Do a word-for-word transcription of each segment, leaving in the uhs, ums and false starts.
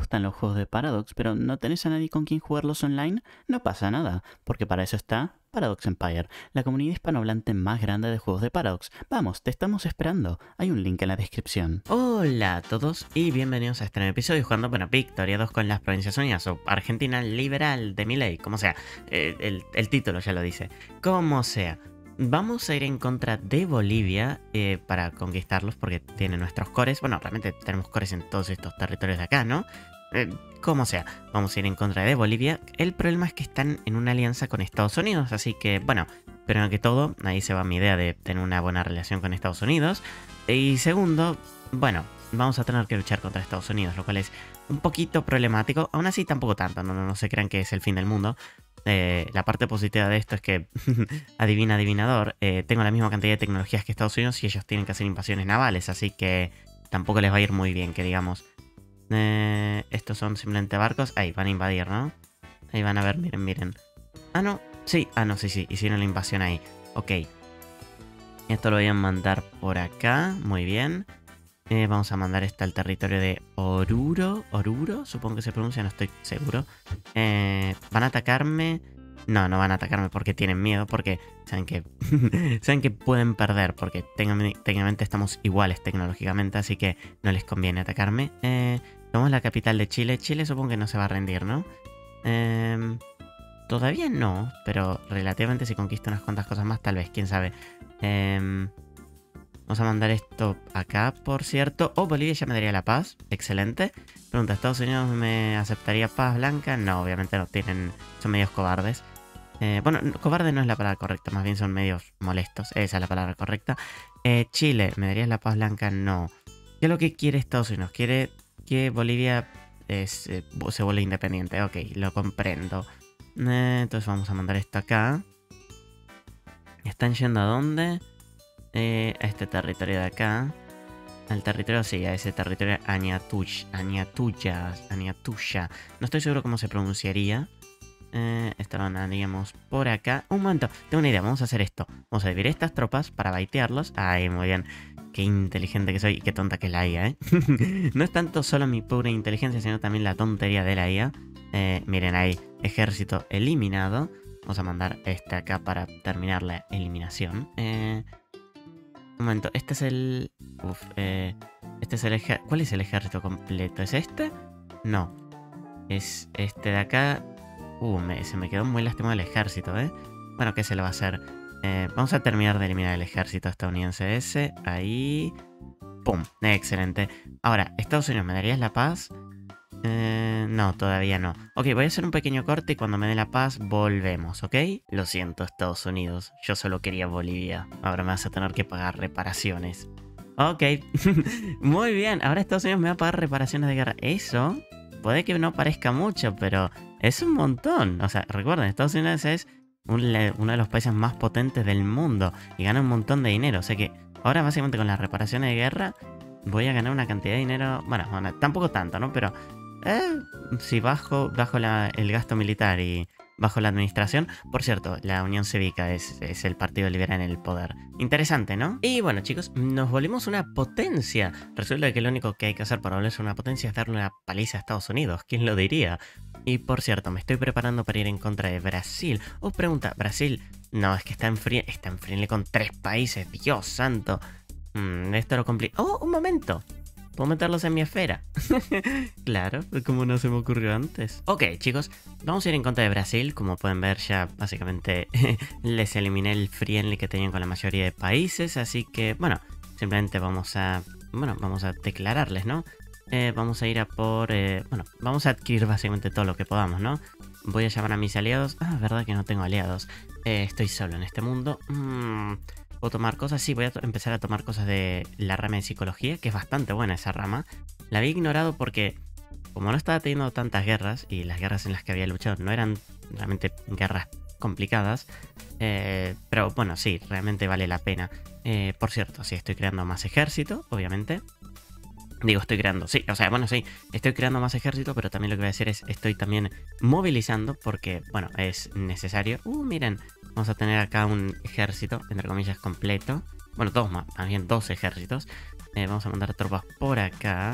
gustan los juegos de Paradox, pero no tenés a nadie con quien jugarlos online, no pasa nada, porque para eso está Paradox Empire, la comunidad hispanohablante más grande de juegos de Paradox. Vamos, te estamos esperando. Hay un link en la descripción. Hola a todos y bienvenidos a este nuevo episodio jugando, bueno, Victoria dos con las Provincias Unidas o Argentina Liberal de Milei, como sea, eh, el, el título ya lo dice, como sea. Vamos a ir en contra de Bolivia eh, para conquistarlos porque tiene nuestros cores. Bueno, realmente tenemos cores en todos estos territorios de acá, ¿no? Eh, como sea, vamos a ir en contra de Bolivia. El problema es que están en una alianza con Estados Unidos, así que, bueno, primero que todo, ahí se va mi idea de tener una buena relación con Estados Unidos. Y segundo, bueno, vamos a tener que luchar contra Estados Unidos, lo cual es un poquito problemático. Aún así, tampoco tanto, no, no, no se crean que es el fin del mundo. Eh, la parte positiva de esto es que, adivina adivinador, eh, tengo la misma cantidad de tecnologías que Estados Unidos y ellos tienen que hacer invasiones navales, así que tampoco les va a ir muy bien, que digamos. Eh, estos son simplemente barcos. Ahí, van a invadir, ¿no? Ahí van a ver, miren, miren. Ah, no, sí, ah, no, sí, sí, hicieron la invasión ahí. Ok. Esto lo voy a mandar por acá, muy bien. Eh, vamos a mandar esto al territorio de Oruro. Oruro, supongo que se pronuncia, no estoy seguro. Eh, ¿Van a atacarme? No, no van a atacarme porque tienen miedo, porque saben que saben que pueden perder, porque técnicamente estamos iguales tecnológicamente, así que no les conviene atacarme. Eh, tomamos la capital de Chile. Chile supongo que no se va a rendir, ¿no? Eh, todavía no, pero relativamente si conquista unas cuantas cosas más, tal vez, quién sabe. Eh... Vamos a mandar esto acá, por cierto. Oh, Bolivia ya me daría la paz. Excelente. Pregunta, ¿Estados Unidos me aceptaría paz blanca? No, obviamente no tienen... Son medios cobardes. Eh, bueno, cobarde no es la palabra correcta. Más bien son medios molestos. Esa es la palabra correcta. Eh, Chile, ¿me darías la paz blanca? No. ¿Qué es lo que quiere Estados Unidos? Quiere que Bolivia es, eh, se vuelva independiente. Ok, lo comprendo. Eh, entonces vamos a mandar esto acá. ¿Están yendo a dónde? Eh, a este territorio de acá. Al territorio, sí, a ese territorio Añatuch, Añatuya, Añatuya. No estoy seguro cómo se pronunciaría. Eh, esto lo mandaríamos por acá. Un momento, tengo una idea, vamos a hacer esto. Vamos a dividir estas tropas para baitearlos. Ay, muy bien. Qué inteligente que soy y qué tonta que es la I A, ¿eh? No es tanto solo mi pura inteligencia, sino también la tontería de la I A. Eh, miren ahí, ejército eliminado. Vamos a mandar este acá para terminar la eliminación. Eh... Un momento, este es el... Uf, eh... Este es el ejército... ¿Cuál es el ejército completo? ¿Es este? No. Es este de acá... Uh, me... se me quedó muy lastimado el ejército, ¿eh? Bueno, ¿qué se le va a hacer? Eh, vamos a terminar de eliminar el ejército estadounidense ese. Ahí... ¡Pum! Excelente. Ahora, ¿Estados Unidos me darías la paz? Eh, no, todavía no. Ok, voy a hacer un pequeño corte y cuando me dé la paz volvemos, ¿ok? Lo siento, Estados Unidos. Yo solo quería Bolivia. Ahora me vas a tener que pagar reparaciones. Ok. Muy bien. Ahora Estados Unidos me va a pagar reparaciones de guerra. Eso puede que no parezca mucho, pero es un montón. O sea, recuerden, Estados Unidos es un, uno de los países más potentes del mundo y gana un montón de dinero. O sea que ahora básicamente con las reparaciones de guerra voy a ganar una cantidad de dinero. Bueno, bueno tampoco tanto, ¿no? Pero... Eh, si bajo, bajo la, el gasto militar y bajo la administración. Por cierto, la Unión Cívica es, es el partido liberal en el poder. Interesante, ¿no? Y bueno, chicos, nos volvimos una potencia. Resulta que lo único que hay que hacer para volverse una potencia es darle una paliza a Estados Unidos. ¿Quién lo diría? Y por cierto, me estoy preparando para ir en contra de Brasil. Os pregunta, ¿Brasil? No, es que está en frío, está en frío con tres países. Dios santo. Mm, esto lo complica. ¡Oh, un momento! Puedo meterlos en mi esfera. Claro, como no se me ocurrió antes. Ok, chicos, vamos a ir en contra de Brasil. Como pueden ver, ya básicamente les eliminé el friendly que tenían con la mayoría de países. Así que, bueno, simplemente vamos a... Bueno, vamos a declararles, ¿no? Eh, vamos a ir a por... Eh, bueno, vamos a adquirir básicamente todo lo que podamos, ¿no? Voy a llamar a mis aliados. Ah, verdad que no tengo aliados. Eh, estoy solo en este mundo. Mmm... ¿Puedo tomar cosas? Sí, voy a empezar a tomar cosas de la rama de psicología, que es bastante buena esa rama. La había ignorado porque, como no estaba teniendo tantas guerras, y las guerras en las que había luchado no eran realmente guerras complicadas, eh, pero bueno, sí, realmente vale la pena. Eh, por cierto, sí, estoy creando más ejército, obviamente. Digo, estoy creando, sí, o sea, bueno, sí, estoy creando más ejército, pero también lo que voy a hacer es, estoy también movilizando porque, bueno, es necesario. Uh, miren, vamos a tener acá un ejército, entre comillas, completo. Bueno, dos más, más bien dos ejércitos. Eh, vamos a mandar tropas por acá.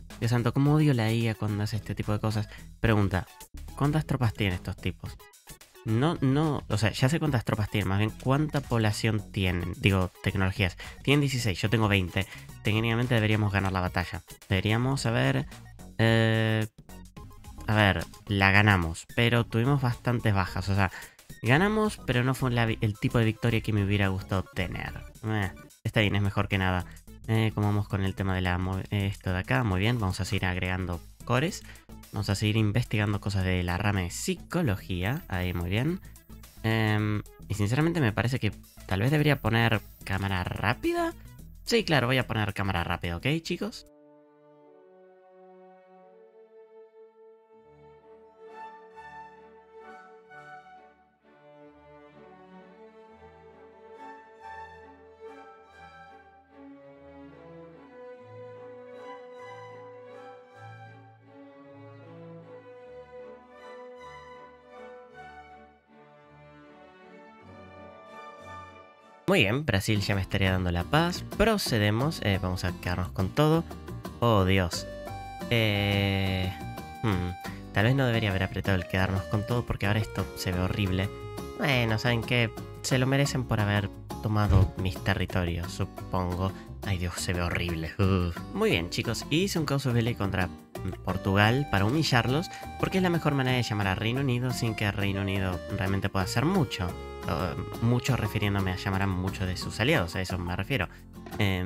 Dios santo, cómo odio la I A cuando hace este tipo de cosas. Pregunta, ¿cuántas tropas tienen estos tipos? No, no, o sea, ya sé cuántas tropas tienen, más bien cuánta población tienen, digo, tecnologías. Tienen dieciséis, yo tengo veinte. Técnicamente deberíamos ganar la batalla. Deberíamos, a ver, eh, a ver, la ganamos, pero tuvimos bastantes bajas, o sea, ganamos, pero no fue la, el tipo de victoria que me hubiera gustado tener. Eh, está bien, es mejor que nada. Eh, como vamos con el tema de la esto de acá, muy bien, vamos a seguir agregando cores. Vamos a seguir investigando cosas de la rama de psicología. Ahí, muy bien. Eh, y sinceramente me parece que tal vez debería poner cámara rápida. Sí, claro, voy a poner cámara rápida, ¿ok, chicos? Muy bien, Brasil ya me estaría dando la paz. Procedemos, eh, vamos a quedarnos con todo. Oh, Dios. Eh, hmm, tal vez no debería haber apretado el quedarnos con todo porque ahora esto se ve horrible. Bueno, ¿saben qué? Se lo merecen por haber tomado mis territorios, supongo. Ay, Dios, se ve horrible. Uf. Muy bien, chicos, hice un casus belli contra Portugal para humillarlos porque es la mejor manera de llamar a Reino Unido sin que Reino Unido realmente pueda hacer mucho. Uh, mucho refiriéndome a llamar a muchos de sus aliados, a eso me refiero. Eh,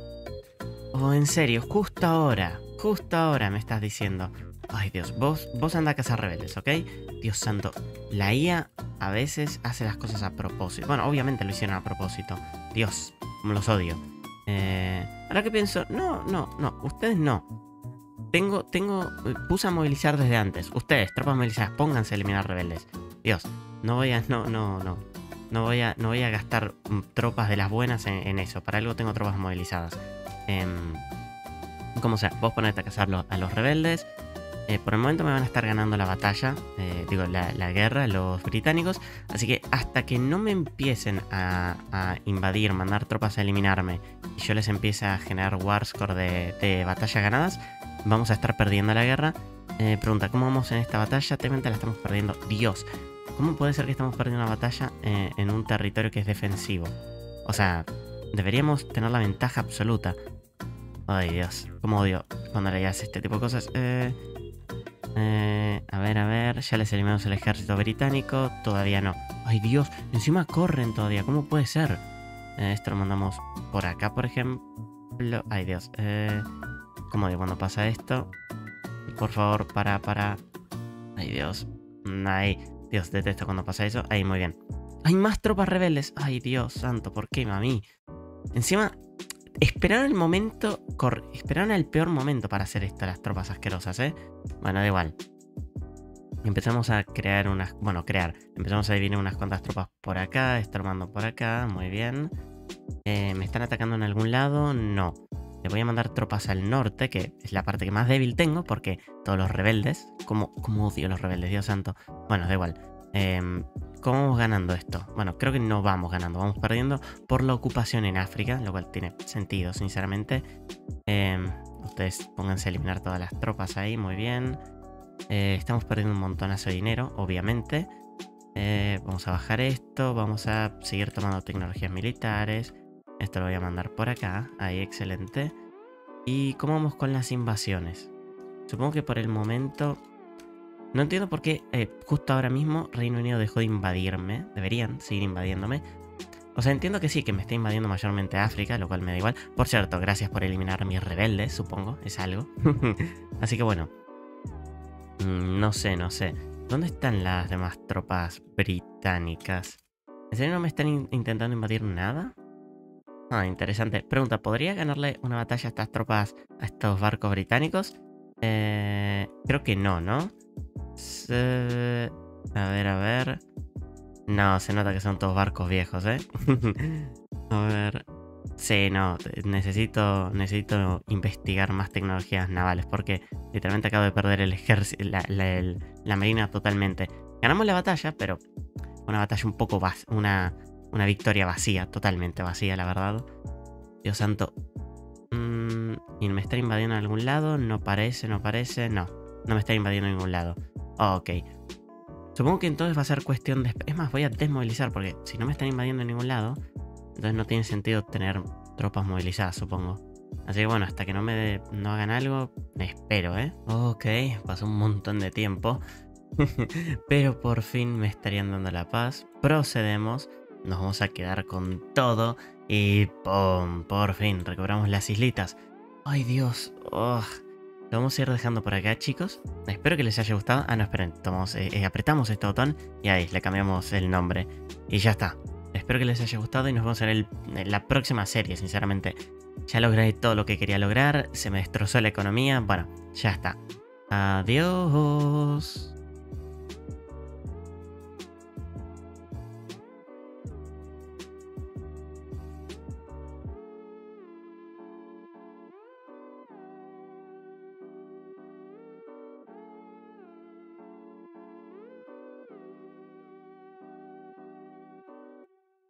oh, en serio, justo ahora, justo ahora me estás diciendo. Ay, Dios, vos, vos andá a cazar rebeldes, ¿ok? Dios santo, la I A a veces hace las cosas a propósito. Bueno, obviamente lo hicieron a propósito. Dios, como los odio. Eh, ahora que pienso, no, no, no, ustedes no. Tengo, tengo, puse a movilizar desde antes. Ustedes, tropas movilizadas, pónganse a eliminar rebeldes. Dios, no voy a, no, no, no. No voy a, no voy a gastar um, tropas de las buenas en, en eso. Para algo tengo tropas movilizadas. Eh, como sea, vos ponete a cazar lo, a los rebeldes. Eh, por el momento me van a estar ganando la batalla. Eh, digo, la, la guerra, los británicos. Así que hasta que no me empiecen a, a invadir, mandar tropas a eliminarme, y yo les empiece a generar war score de, de batallas ganadas, vamos a estar perdiendo la guerra. Eh, pregunta, ¿cómo vamos en esta batalla? Técnicamente la estamos perdiendo. Dios, ¿cómo puede ser que estamos perdiendo una batalla eh, en un territorio que es defensivo? O sea, deberíamos tener la ventaja absoluta. Ay, Dios, cómo odio cuando le hace este tipo de cosas. Eh, eh, a ver, a ver, ya les eliminamos el ejército británico. Todavía no. Ay, Dios, encima corren todavía. ¿Cómo puede ser? Eh, esto lo mandamos por acá, por ejemplo. Ay, Dios. Eh, ¿Cómo odio cuando pasa esto? Por favor, para, para. Ay, Dios. Ay, Dios, detesto cuando pasa eso. Ahí, muy bien. Hay más tropas rebeldes. Ay, Dios santo, ¿por qué, mami? Encima, esperaron el momento... Esperaron el peor momento para hacer esto, las tropas asquerosas, ¿eh? Bueno, da igual. Empezamos a crear unas... Bueno, crear. Empezamos a dividir unas cuantas tropas por acá. Estar armando por acá. Muy bien. Eh, ¿Me están atacando en algún lado? No. Le voy a mandar tropas al norte, que es la parte que más débil tengo, porque todos los rebeldes... ¿Cómo, cómo odio a los rebeldes, Dios santo? Bueno, da igual. Eh, ¿Cómo vamos ganando esto? Bueno, creo que no vamos ganando. Vamos perdiendo por la ocupación en África, lo cual tiene sentido, sinceramente. Eh, ustedes pónganse a eliminar todas las tropas ahí, muy bien. Eh, estamos perdiendo un montonazo de dinero, obviamente. Eh, vamos a bajar esto, vamos a seguir tomando tecnologías militares. Esto lo voy a mandar por acá. Ahí, excelente. ¿Y cómo vamos con las invasiones? Supongo que por el momento... No entiendo por qué eh, justo ahora mismo Reino Unido dejó de invadirme. Deberían seguir invadiéndome. O sea, entiendo que sí, que me está invadiendo mayormente África, lo cual me da igual. Por cierto, gracias por eliminar a mis rebeldes, supongo. Es algo. Así que bueno. No sé, no sé. ¿Dónde están las demás tropas británicas? ¿En serio no me están in intentando invadir nada? Ah, interesante. Pregunta, ¿podría ganarle una batalla a estas tropas, a estos barcos británicos? Eh, creo que no, ¿no? Se... A ver, a ver. No, se nota que son todos barcos viejos, ¿eh? A ver. Sí, no, necesito, necesito investigar más tecnologías navales porque literalmente acabo de perder el ejército, la, la, el, la marina totalmente. Ganamos la batalla, pero una batalla un poco vacía, una, una victoria vacía, totalmente vacía, la verdad. Dios santo. Mm, ¿Y me está invadiendo en algún lado? No parece, no parece. No, no me está invadiendo en ningún lado. Ok. Supongo que entonces va a ser cuestión de... Es más, voy a desmovilizar porque si no me están invadiendo en ningún lado, entonces no tiene sentido tener tropas movilizadas, supongo. Así que bueno, hasta que no me de... no hagan algo, me espero, ¿eh? Ok, pasó un montón de tiempo. Pero por fin me estarían dando la paz. Procedemos. Nos vamos a quedar con todo. Y ¡pum! Por fin recobramos las islitas. ¡Ay, Dios! Oh. Lo vamos a ir dejando por acá, chicos. Espero que les haya gustado. Ah, no, esperen. Tomamos, eh, eh, apretamos este botón y ahí le cambiamos el nombre. Y ya está. Espero que les haya gustado y nos vemos en, el, en la próxima serie, sinceramente. Ya logré todo lo que quería lograr. Se me destrozó la economía. Bueno, ya está. Adiós.